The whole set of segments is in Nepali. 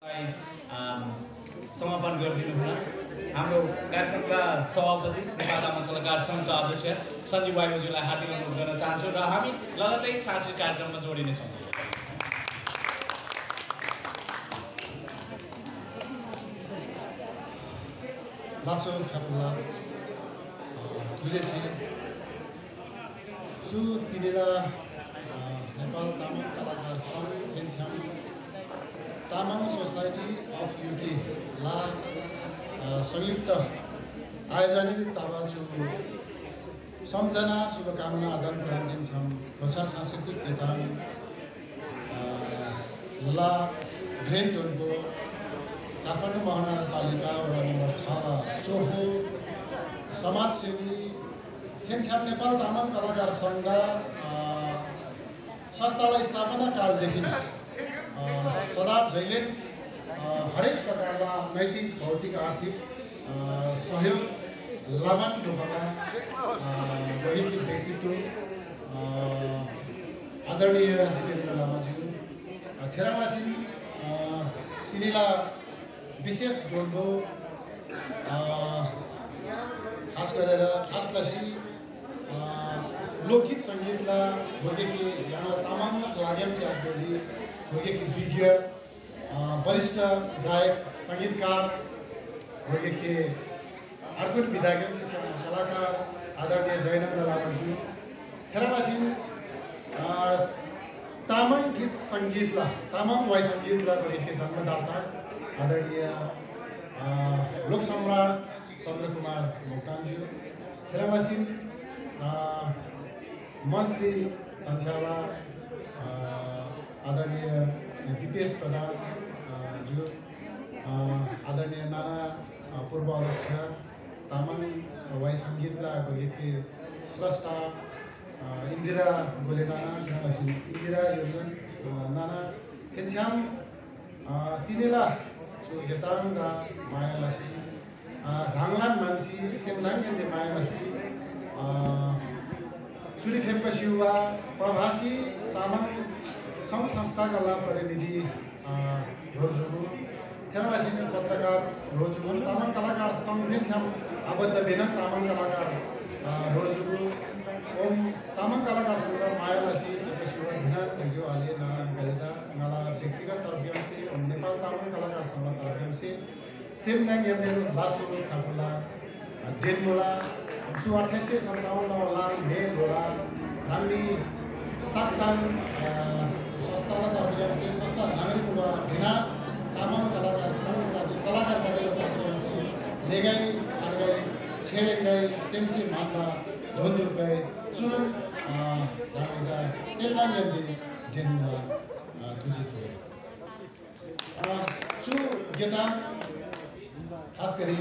समापन गरिदिनु हुन हाम्रो कार्यक्रमका सभापति नेपाल तामाङ कलाकार सङ्घका अध्यक्ष सञ्जीव वाइबोज्यूलाई हार्दिक अनुरोध गर्न चाहन्छु र हामी लगतै सांस्कृतिक कार्यक्रममा जोडिनेछौँ। लासो ठाकुरला तुझेसी सु तिनेला नेपाल तामाङ कलाकार सङ्घ Tenchyam Tamang society of UK ला संयुक्त आयोजनले ताबाचु सम्झना शुभकामना आदान प्रदान दिन्छौँ। प्रचार सांस्कृतिक नेताङ ला ग्रेन टोनको काठमाडौँ महानगरपालिका वडा नम्बर 6 चोहो समाजसेवी तेन्छ्याम नेपाल तामाङ कलाकार सङ्घ संस्थालाई स्थापना कालदेखि सदा जहिले हरेक प्रकारका नैतिक भौतिक आर्थिक सहयोग लाभन रूपमा गरेकी व्यक्तित्व आदरणीय दिपेन्द्र लामाज्यू खेराङला सिंह तिनीलाई विशेष जोड्दो खास गरेर खासलसी लोकगीत सङ्गीतलाई भोगेकी यहाँ तामाङ लाग्याम चाहिँ भोगेकी विज्ञ वरिष्ठ गायक सङ्गीतकार भोगेकी अर्को विधायक कलाकार आदरणीय जयनन्द लामाज्यू खेराङला सिंह तामाङ गीत सङ्गीतलाई तामाङ वाइ सङ्गीतलाई भोगेकी जन्मदाता आदरणीय लोक सम्राट चन्द्रकुमार मोक्तानज्यू खेराङला सिंह मन्त्री तन्स्याला आदरणीय दिपेश प्रधान ज्यू आदरणीय नाना पूर्व अध्यक्ष तामाङ वाइ सङ्गीतलाई भोगेकी स्रष्टा इन्दिरा गोले नाना इन्दिरा योजन नाना तेन्छ्याम तिनेला छु गेताङ दा मायालासी राङलान मानसी सेमनाङ मायालासी चुरी फेम्पा शिवा प्रभासी तामाङ सङ्घ संस्थाका ला प्रतिनिधि रोजुगु खेराङलासी पत्रकार रोजुगु तामाङ कलाकार सङ्घ तेन्छ्याम आबद्ध बेन तामाङ कलाकार रोजुगु ओम तामाङ कलाकार सङ्घ मायालासी शिवा भिना जुजु आले नाना गलेदा नाला व्यक्तिगत तरफियम से नेपाल तामाङ कलाकार सङ्घ तरफियम से सेमनाङ यन्देन लासो ठाकुरला डेनमोला 1857 मे गोला रामनी साततान संस्थाला तरफियम से संस्था नागरिक हुआ बिना तामाङ कलाकार सङ्घ कलाकार कलेला तरफियम से लेगाई छाडगाई छेडगाई सेमसे मान्दा धोन्दुर गए चुन रामेदा सेमनाङ यन्दे डेनमोला तुझे से चु गेता खास गरी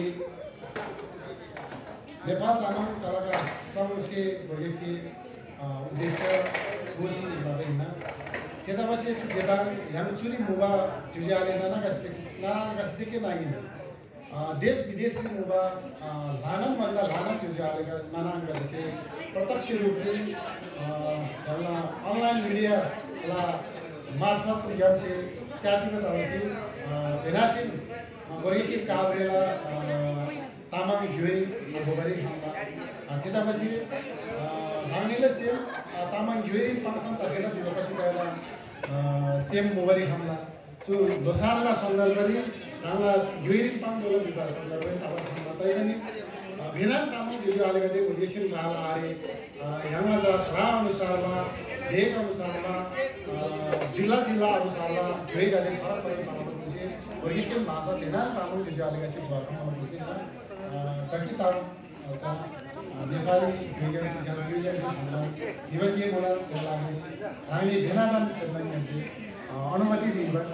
नेपाल तामाङ कलाकार सङ्घ से भोगेकी उद्देश्य घोषी भएन त्यतापछि छु गेता यहाँ चुरी मुगा जुजियाले नानाका सिके नागिन देश विदेशले मुगा लानन भन्दा लानन जुजियालेका नानाका से प्रत्यक्ष रूपले यहाँ अनलाइन मीडिया ला मार्फत प्रज्ञान से चाटीमा तवसी भेनासिन भोगेकी काभ्रेला तामाङ घिउै गोबरी हमला त्यतापछि भाङनेले सेम तामाङ घिउै पाङसन तसेला विभक्ति गएला सेम गोबरी हमला जो लोसारला सन्दर्भले राङला घिउै पाङ दोला विवाह सन्दर्भले तामाङ हमला तैपनि भिना तामाङ जुजु आलेगदे भोगेकी गाला आरे यहाँ जा रा अनुसारमा भेग अनुसारमा जिल्ला जिल्ला अनुसारमा घिउै गदे फरक फरक तामाङ पुछे भोगेकी भाषा भिना तामाङ जुजु आलेगदे भरमा पुछे छ चकिता नेपाली विज्ञान शिक्षा जीवन के मोला रानी भेनादान सेवन अनुमति दिइबन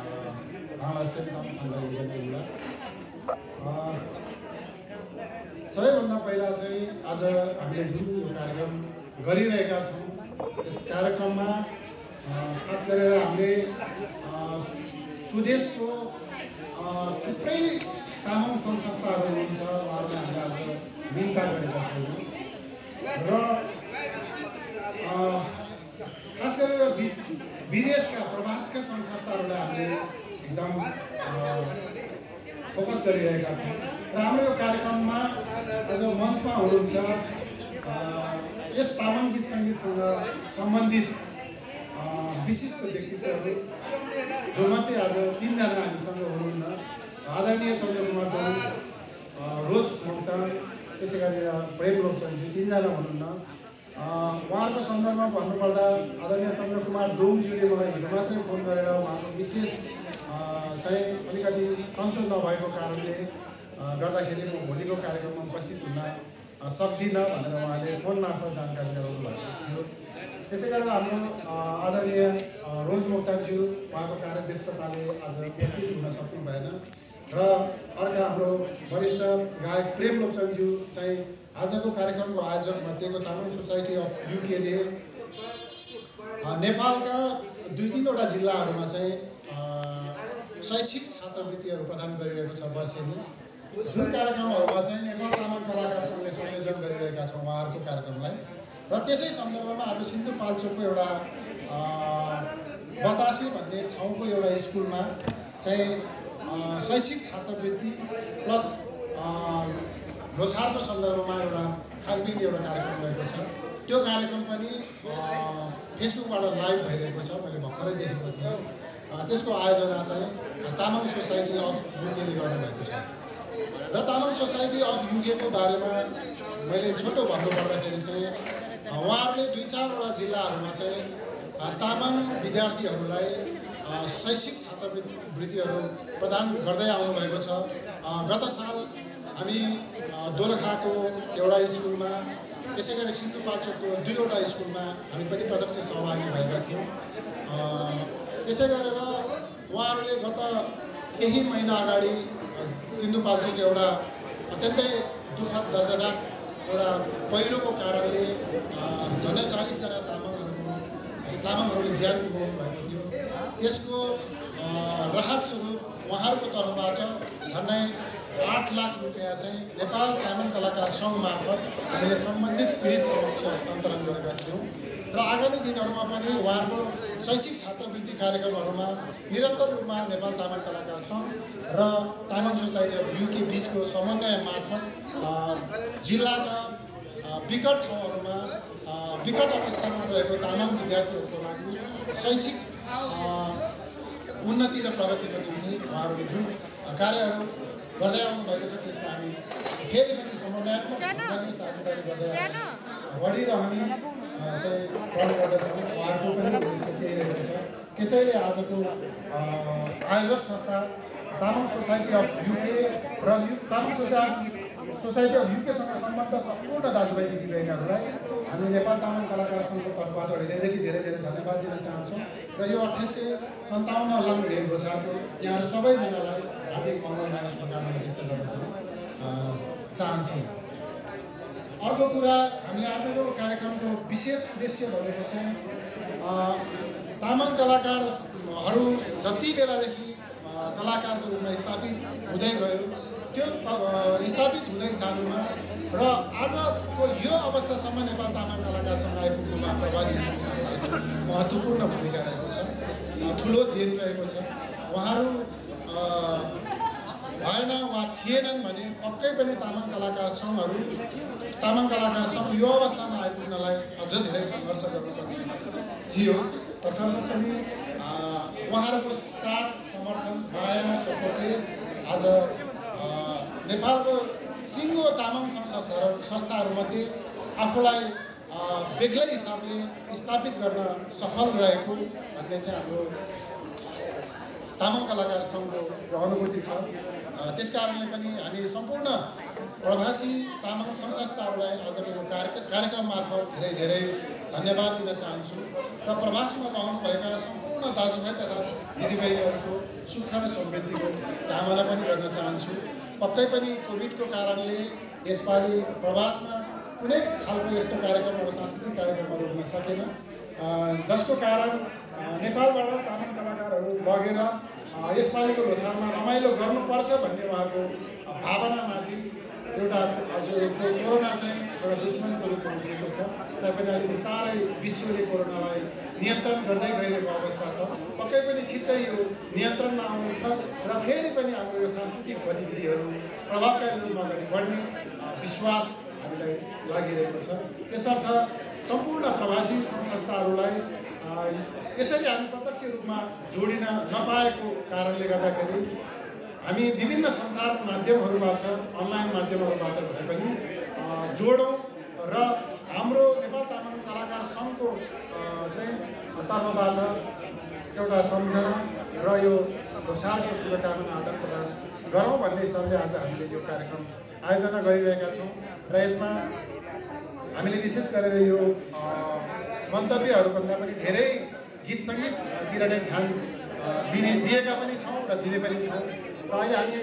सबैभन्दा पहिला चाहिँ आज हामीले जुन कार्यक्रम गरिरहेका छौँ यस कार्यक्रममा खास गरेर हामीले स्वदेशको थुप्रै तामाङ सङ्घ संस्थाहरू हुनुहुन्छ उहाँहरूले हामीले आज निम्ता गरेका छौँ र खास गरेर विदेशका प्रवासका सङ्घ संस्थाहरूलाई हामीले एकदम फोकस गरिरहेका छौँ र हाम्रो यो कार्यक्रममा आज मञ्चमा हुनुहुन्छ यस तामाङ गीत सङ्गीतसँग सम्बन्धित विशिष्ट व्यक्तित्वहरू जो मध्ये आज 3 जना हामीसँग हुनुहुन्न आदरणीय चन्द्रकुमार गुरुङ रोज मोक्तान त्यसै गरेर प्रेम लोकचन्दजी 3 जना हुनुहुन्न उहाँहरूको सन्दर्भमा भन्नुपर्दा आदरणीय चन्द्रकुमार दोङज्यूले मलाई हिजो मात्रै फोन गरेर उहाँको विशेष चाहिँ अलिकति सन्चो नभएको कारणले गर्दाखेरि म भोलिको कार्यक्रममा उपस्थित हुन सक्दिनँ भनेर उहाँले फोन मार्फत जानकारी गराउनु भएको थियो त्यसै गरेर हाम्रो आदरणीय रोज मोक्तानज्यू उहाँको कार्यव्यस्तताले आज उपस्थित हुन सक्नु भएन र अर्का हाम्रो वरिष्ठ गायक प्रेम लोकचन्दज्यू चाहिँ आजको कार्यक्रमको आयोजक मध्येको तामाङ सोसाइटी अफ युकेले नेपालका 2-3 वटा जिल्लाहरूमा चाहिँ शैक्षिक छात्रवृत्तिहरू प्रदान गरिरहेको छ वर्षेनी जुन कार्यक्रमहरूमा चाहिँ नेपाल तामाङ कलाकार सङ्घले संयोजन गरिरहेका छौँ उहाँहरूको कार्यक्रमलाई र त्यसै सन्दर्भमा आज सिन्धुपाल्चोकको एउटा बतासे भन्ने ठाउँको एउटा स्कुलमा चाहिँ शैक्षिक छात्रवृत्ति प्लस लोछारको सन्दर्भमा एउटा खानपिन एउटा कार्यक्रम भएको छ त्यो कार्यक्रम पनि फेसबुकबाट लाइभ भइरहेको छ मैले भर्खरै देखेको थिएँ त्यसको आयोजना चाहिँ तामाङ सोसाइटी अफ युकेले गर्नुभएको छ र तामाङ सोसाइटी अफ युकेको बारेमा मैले छोटो भन्नुपर्दाखेरि चाहिँ उहाँहरूले 2-4 वटा जिल्लाहरूमा चाहिँ तामाङ विद्यार्थीहरूलाई शैक्षिक छात्रवृत्तिहरू प्रदान गर्दै आउनुभएको छ गत साल हामी दोलखाको एउटा स्कुलमा त्यसै गरी सिन्धुपाल्चोकको 2 वटा स्कुलमा हामी पनि प्रत्यक्ष सहभागी भएका थियौँ त्यसै गरेर उहाँहरूले गत केही महिना अगाडि सिन्धुपाल्चोक एउटा अत्यन्तै दुःखद दर्दनाक एउटा पहिरोको कारणले झन्डै 40 जना तामाङहरूले ज्यान गुमाउनु भएको थियो त्यसको राहत स्वरूप उहाँहरूको तर्फबाट झन्डै 8 लाख रुपियाँ चाहिँ नेपाल तामाङ कलाकार सङ्घ मार्फत हामीले सम्बन्धित पीडित समक्ष हस्तान्तरण गरेका थियौँ र आगामी दिनहरूमा पनि उहाँहरूको शैक्षिक छात्रवृत्ति कार्यक्रमहरूमा निरन्तर रूपमा नेपाल तामाङ कलाकार सङ्घ र तामाङ सोसाइटी अफ युके बिचको समन्वय मार्फत जिल्लाका विकट ठाउँहरूमा विकट अवस्थामा रहेको तामाङ विद्यार्थीहरूको लागि शैक्षिक उन्नति र प्रगतिको निम्ति उहाँहरूले जुन कार्यहरू गर्दै आउनुभएको छ त्यसमा हामी फेरि पनि समन्वयात्मक साझेदारी गर्दै बढिरहने चाहिँ प्रयोग गर्दछौँ उहाँहरूको पनि उद्देश्य केही छ त्यसैले आजको आयोजक संस्था तामाङ सोसाइटी अफ युके र तामाङ सोसाइटी अफ युकेसँग सम्बद्ध सम्पूर्ण दाजुभाइ दिदीबहिनीहरूलाई हामी नेपाल तामाङ कलाकार सङ्घको तर्फबाट हृदयदेखि धेरै धेरै धन्यवाद दिन चाहन्छौँ र यो 1857 लामो भेट घोषाको यहाँहरू सबैजनालाई हार्दिक मङ्गलमय शुभकामना व्यक्त गर्न चाहन्छौँ। अर्को कुरा हामीले आजको कार्यक्रमको विशेष उद्देश्य भनेको चाहिँ तामाङ कलाकारहरू जति बेलादेखि कलाकारको रूपमा स्थापित हुँदै गयो त्यो स्थापित हुँदै जानुमा र आजको यो अवस्थासम्म नेपाल तामाङ कलाकार सङ्घ आइपुग्नुमा प्रवासी सङ्घ संस्थाको महत्त्वपूर्ण भूमिका रहेको छ ठुलो देन रहेको छ उहाँहरू भएन वा थिएनन् भने पक्कै पनि तामाङ कलाकार सङ्घ यो अवस्थामा आइपुग्नलाई अझ धेरै सङ्घर्ष गर्नुपर्ने थियो तसर्थ पनि उहाँहरूको साथ समर्थन माया सपोर्टले आज नेपालको सिङ्गो तामाङ सङ्घ संस्थाहरूमध्ये आफूलाई बेग्लै हिसाबले स्थापित गर्न सफल रहेको भन्ने चाहिँ हाम्रो तामाङ कलाकार सङ्घको अनुभूति छ त्यसकारणले पनि हामी सम्पूर्ण प्रवासी तामाङ सङ्घ संस्थाहरूलाई आजको यो कार्यक्रम मार्फत धेरै धेरै धन्यवाद दिन चाहन्छु र प्रवासमा रहनुभएका सम्पूर्ण दाजुभाइ तथा दिदीबहिनीहरूको सुख र समृद्धिको कामना पनि गर्न चाहन्छु। पक्कै पनि कोभिडको कारणले यसपालि प्रवासमा कुनै खालको यस्तो कार्यक्रमहरू सांस्कृतिक कार्यक्रमहरू हुन सकेन जसको कारण नेपालबाट तामाङ कलाकारहरू लगेर यसपालिको लोछारमा रमाइलो गर्नुपर्छ भन्ने उहाँको भावनामाथि एउटा हजुर कोरोना चाहिँ एउटा दुश्मनको रूपमा उठेको छ तैपनि अहिले बिस्तारै विश्वले कोरोनालाई नियन्त्रण गर्दै गइरहेको अवस्था छ। पक्कै पनि छिट्टै यो नियन्त्रणमा आउनेछ र फेरि पनि हाम्रो यो सांस्कृतिक गतिविधिहरू प्रभावकारी रूपमा अगाडि बढ्ने विश्वास हामीलाई लागिरहेको छ। त्यसर्थ सम्पूर्ण प्रवासी संस्थाहरूलाई यसरी हामी प्रत्यक्ष रूपमा जोडिन नपाएको कारणले गर्दाखेरि हामी विभिन्न सञ्चार माध्यमहरूबाट अनलाइन माध्यमहरूबाट भए पनि जोडौँ र हाम्रो नेपाल तामाङ कलाकार सङ्घको चाहिँ तर्फबाट एउटा सम्झना र यो लोसारको शुभकामना आदान प्रदान गरौँ भन्ने हिसाबले आज हामीले यो कार्यक्रम आयोजना गरिरहेका छौँ र यसमा हामीले विशेष गरेर यो मन्तव्यहरूभन्दा पनि धेरै गीत सङ्गीततिर नै ध्यान दिएका पनि छौँ र दिने पनि छौँ र अहिले हामी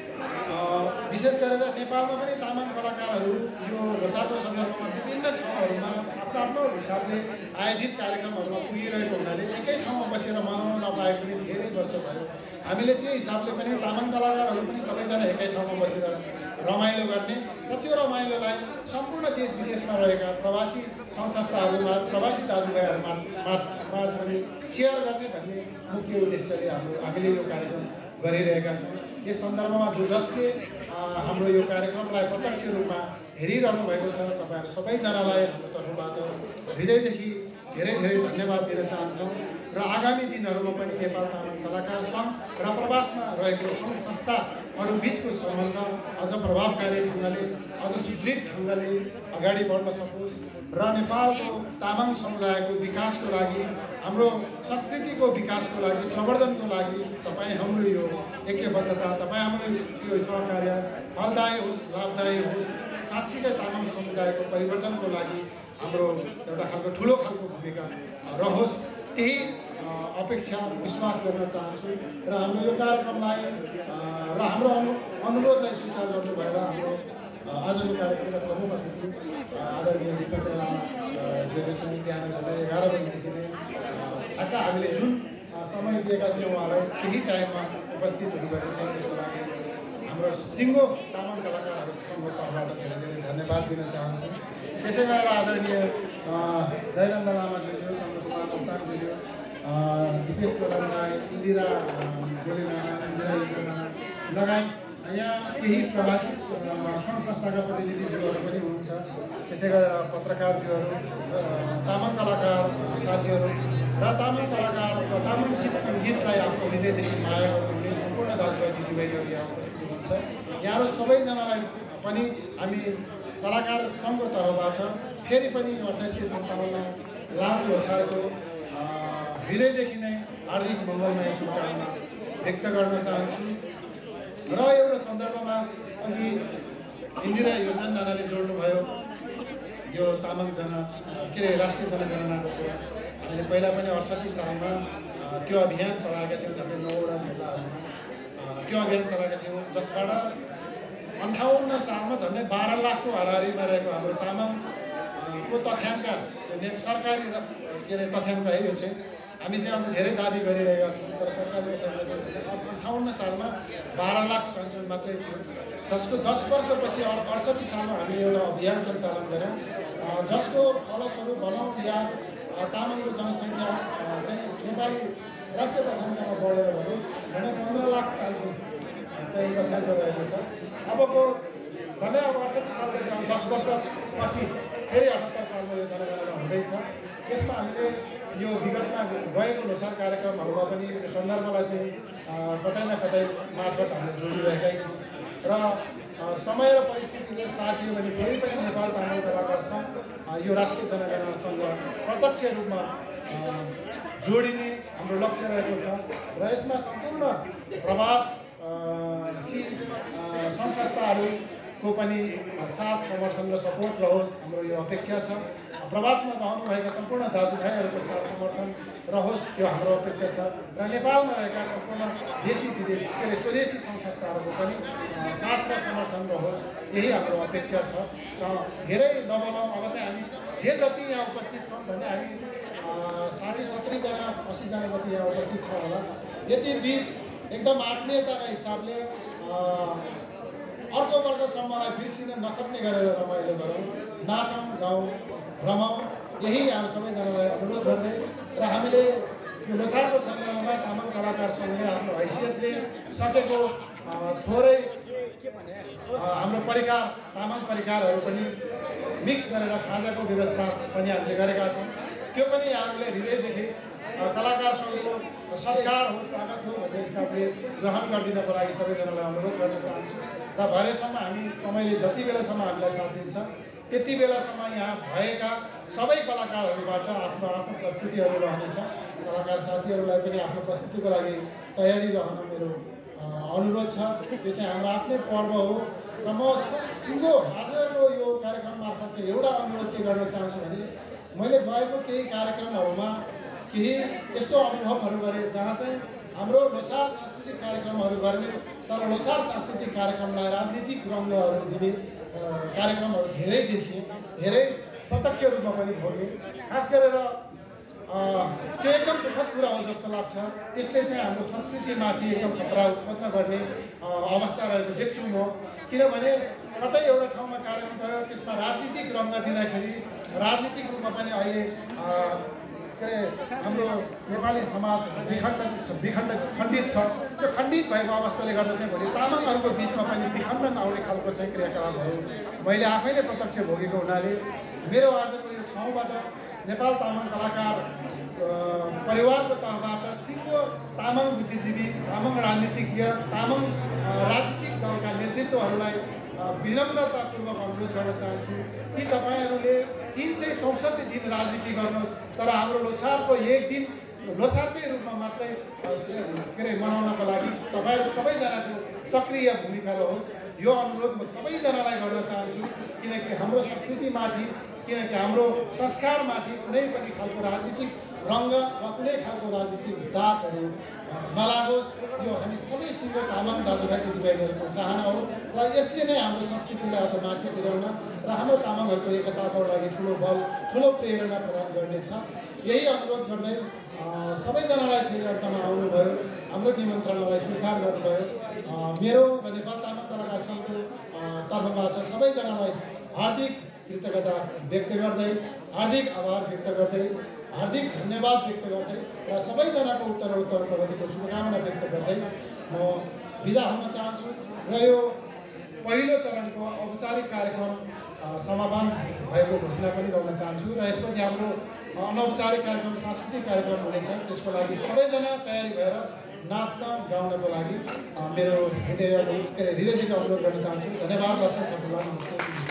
विशेष गरेर नेपालमा पनि तामाङ कलाकारहरू यो लोसारको सन्दर्भमा विभिन्न ठाउँहरूमा आफ्नो आफ्नो हिसाबले आयोजित कार्यक्रमहरूमा पुगिरहेको हुनाले एकै ठाउँमा बसेर मनाउन नपाए पनि धेरै वर्ष भयो। हामीले त्यो हिसाबले पनि तामाङ कलाकारहरू पनि सबैजना एकै ठाउँमा बसेर रमाइलो गर्ने र त्यो रमाइलोलाई सम्पूर्ण देश विदेशमा रहेका प्रवासी सङ्घ संस्थाहरूमा प्रवासी दाजुभाइहरूमा माझ पनि सेयर गर्ने भन्ने मुख्य उद्देश्यले हामीले यो कार्यक्रम गरिरहेका छौँ। यस सन्दर्भमा जसले हाम्रो यो कार्यक्रमलाई प्रत्यक्ष रूपमा हेरिरहनु भएको छ तपाईँहरू सबैजनालाई हाम्रो तर्फबाट हृदयदेखि धेरै धेरै धन्यवाद दिन चाहन्छौँ र आगामी दिनहरूमा पनि नेपाल तामाङ कलाकार सङ्घ र प्रवासमा रहेको सङ्घ संस्थाहरू बिचको सम्बन्ध अझ प्रभावकारी ढङ्गले अझ सुदृढ ढङ्गले अगाडि बढ्न सकोस् र नेपालको तामाङ समुदायको विकासको लागि हाम्रो संस्कृतिको विकासको लागि प्रवर्धनको लागि तपाईँ हाम्रो यो ऐक्यबद्धता तपाईँ हाम्रो यो सहकार्य फलदायी होस् लाभदायी होस् साँच्चीकै तामाङ समुदायको परिवर्तनको लागि हाम्रो एउटा खालको ठुलो खालको भूमिका रहोस् त्यही अपेक्षा विश्वास गर्न चाहन्छु र हाम्रो यो कार्यक्रमलाई र हाम्रो अनुरोधलाई स्वीकार गर्नुभएर हाम्रो आजको कार्यक्रमका प्रमुख अतिथि आदरणीय दिपेन्द्र लामा जो चाहिँ बिहान झन्डै 11 बजीदेखि नै ठ्याक्क हामीले जुन समय दिएका थियौँ उहाँलाई त्यही टाइममा उपस्थित हुनुभएको छ। त्यसको लागि हाम्रो सिङ्गो तामाङ कलाकारहरू सङ्घको तर्फबाट धेरै धेरै धन्यवाद दिन चाहन्छु। त्यसै गरेर आदरणीय जयनन्द लामाज्यू चन्द्रस्थान अवतारज्यू दिपेश गोलामराई इन्दिरा गोलेना इन्दिरा योजना लगायत यहाँ केही प्रवासी सङ्घ संस्थाका प्रतिनिधिज्यूहरू पनि हुनुहुन्छ। त्यसै गरेर पत्रकारज्यूहरू तामाङ कलाकार साथीहरू र तामाङ कलाकार र तामाङ गीत सङ्गीतलाई आफ्नो हृदयदेखि माया गर्नुहुने सम्पूर्ण दाजुभाइ दिदीबहिनीहरू यहाँ उपस्थित हुनुहुन्छ। यहाँहरू सबैजनालाई पनि हामी कलाकार सङ्घको तर्फबाट फेरि पनि 2857 लामो लोसारको हृदयदेखि नै हार्दिक मङ्गलमय शुभकामना व्यक्त गर्न चाहन्छु। र एउटा सन्दर्भमा अघि इन्दिरा योजना नानाले जोड्नुभयो यो तामाङ के अरे राष्ट्रिय जनगणनाको कुरा। हामीले पहिला पनि 68 सालमा त्यो अभियान चलाएका थियौँ झन्डै 9वटा जिल्लाहरूमा त्यो अभियान चलाएका थियौँ जसबाट 58 सालमा झन्डै 12 लाखको हाराहारीमा रहेको हाम्रो तामाङको तथ्याङ्क सरकारी के अरे तथ्याङ्क है यो चाहिँ हामी चाहिँ अझ धेरै दाबी गरिरहेका छौँ तर सरकारी तथ्याङ्क चाहिँ 58 सालमा 12 लाख सञ्चयन मात्रै थियो जसको 10 वर्षपछि 68 सालमा हामीले एउटा अभियान सञ्चालन गऱ्यौँ जसको फलस्वरूप भनौँ या तामाङको जनसङ्ख्या चाहिँ नेपाली राष्ट्रिय तथ्याङ्कमा बढेर भनौँ झन्डै 15 लाख साल चाहिँ तथ्याङ्क रहेको छ। अबको झन्डै अब 68 सालपछि 10 वर्षपछि फेरि 78 सालमा यो जनगणना हुँदैछ। यसमा हामीले यो विगतमा गएको लोसार कार्यक्रमहरूमा पनि यो सन्दर्भलाई चाहिँ कतै न कतै मार्फत हामीले जोडिरहेकै छौँ र समय र परिस्थितिले साथ दियो भने फेरि पनि नेपाल तामाङ कलाकार सङ्घ यो राष्ट्रिय जनगणनासँग प्रत्यक्ष रूपमा जोडिने हाम्रो लक्ष्य रहेको छ र यसमा सम्पूर्ण प्रवासी सङ्घ संस्थाहरूको पनि साथ समर्थन र सपोर्ट रहोस् हाम्रो यो अपेक्षा छ। प्रवासमा रहनुभएका सम्पूर्ण दाजुभाइहरूको साथ समर्थन रहोस् त्यो हाम्रो अपेक्षा छ र नेपालमा रहेका सम्पूर्ण देशी विदेशी के अरे स्वदेशी सङ्घ संस्थाहरूको पनि साथ र समर्थन रहोस् यही हाम्रो अपेक्षा छ। र धेरै नबनाउँ अब चाहिँ हामी जे जति यहाँ उपस्थित छौँ झन्डै हामी 60-70 जना 80 जना जति यहाँ उपस्थित छ होला। यति बिच एकदम आत्मीयताका हिसाबले अर्को वर्षसम्मलाई बिर्सिन नसक्ने गरेर रमाइलो गरौँ नाचौँ गाउँ रमाउँ यही हामी सबैजनालाई अनुरोध गर्दै र हामीले यो लोसारको सन्दर्भमा तामाङ कलाकार सङ्घले आफ्नो हैसियतले सकेको थोरै हाम्रो परिकार तामाङ परिकारहरू पनि मिक्स गरेर खाजाको व्यवस्था पनि हामीले गरेका छौँ। त्यो पनि हामीले हृदयदेखि कलाकार सङ्घको सत्कार हो, स्वागत हो भन्ने हिसाबले ग्रहण गरिदिनको लागि सबैजनालाई अनुरोध गर्न चाहन्छु। र भरेसम्म हामी समयले जति बेलासम्म हामीलाई साथ दिन्छ त्यति बेलासम्म यहाँ भएका सबै कलाकारहरूबाट आफ्नो आफ्नो प्रस्तुतिहरू रहनेछ। कलाकार साथीहरूलाई पनि आफ्नो प्रस्तुतिको लागि तयारी रहन मेरो अनुरोध छ। यो चाहिँ हाम्रो आफ्नै पर्व हो र म सिङ्गो आजको यो कार्यक्रम मार्फत चाहिँ एउटा अनुरोध के गर्न चाहन्छु भने मैले गएको केही कार्यक्रमहरूमा केही यस्तो अनुभवहरू गरेँ जहाँ चाहिँ हाम्रो लोसार सांस्कृतिक कार्यक्रमहरू गर्ने तर लोसार सांस्कृतिक कार्यक्रमलाई राजनीतिक रङ्गहरू दिने कार्यक्रमहरू धेरै देखिए, धेरै प्रत्यक्ष रूपमा पनि भोग्ने। खास गरेर त्यो एकदम दुःखद कुरा हो जस्तो लाग्छ। त्यसले चाहिँ हाम्रो संस्कृतिमाथि एकदम खतरा उत्पन्न गर्ने अवस्था रहेको देख्छु म। किनभने कतै एउटा ठाउँमा कार्यक्रम गयो त्यसमा राजनीतिक रङ्ग दिँदाखेरि राजनीतिक रूपमा पनि अहिले के अरे हाम्रो नेपाली समाज खण्डित छ। त्यो खण्डित भएको अवस्थाले गर्दा चाहिँ भोलि तामाङहरूको बिचमा पनि विखण्डन आउने खालको चाहिँ क्रियाकलापहरू मैले आफैले प्रत्यक्ष भोगेको हुनाले मेरो आजको यो ठाउँबाट नेपाल तामाङ कलाकार परिवारको तर्फबाट सिङ्गो तामाङ बुद्धिजीवी, तामाङ राजनीतिज्ञ, तामाङ राजनीतिक दलका नेतृत्वहरूलाई विनम्रतापूर्वक अनुरोध गर्न चाहन्छु कि तपाईँहरूले 364 दिन राजनीति गर्नुहोस् तर हाम्रो लोसारको एक दिन लोसारकै रूपमा मात्रै के अरे मनाउनको लागि तपाईँहरू सबैजनाको सक्रिय भूमिका रहोस्। यो अनुरोध म सबैजनालाई गर्न चाहन्छु किनकि हाम्रो संस्कृतिमाथि, किनकि हाम्रो संस्कारमाथि कुनै पनि खालको राजनीतिक रङ्ग वा कुनै खालको राजनीतिक दागहरू नलागोस्। यो हामी सबै सिङ्गो तामाङ दाजुभाइ दिदीबहिनीहरूको चाहना हो र यसले नै हाम्रो संस्कृतिलाई अझ माथि पुर्याउन र हाम्रो तामाङहरूको एकताको लागि ठुलो बल, ठुलो प्रेरणा प्रदान गर्नेछ। यही अनुरोध गर्दै सबैजनालाई फेरि अन्तमा आउनुभयो, हाम्रो निमन्त्रणालाई स्वीकार गर्नुभयो। मेरो र नेपाल तामाङ कलाकार सङ्घको तर्फबाट सबैजनालाई हार्दिक कृतज्ञता व्यक्त गर्दै, हार्दिक आभार व्यक्त गर्दै, हार्दिक धन्यवाद व्यक्त गर्दै र सबैजनाको उत्तरोत्तर प्रगतिको शुभकामना व्यक्त गर्दै म बिदा हुन चाहन्छु र यो पहिलो चरणको औपचारिक कार्यक्रम समापन भएको घोषणा पनि गर्न चाहन्छु र यसपछि हाम्रो अनौपचारिक कार्यक्रम, सांस्कृतिक कार्यक्रम हुनेछ। त्यसको लागि सबैजना तयारी भएर नाच्न गाउनको लागि मेरो हृदयदेखि अनुरोध गर्न चाहन्छु। धन्यवाद। दर्शक तपाईँलाई नमस्ते।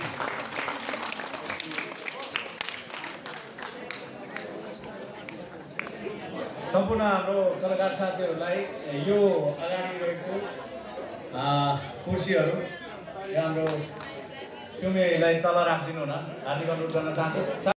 सम्पूर्ण हाम्रो कलाकार साथीहरूलाई यो अगाडि रहेको कुर्सीहरू हाम्रो सुमेलाई तल राखिदिनु होला हार्दिक अनुरोध गर्न चाहन्छु।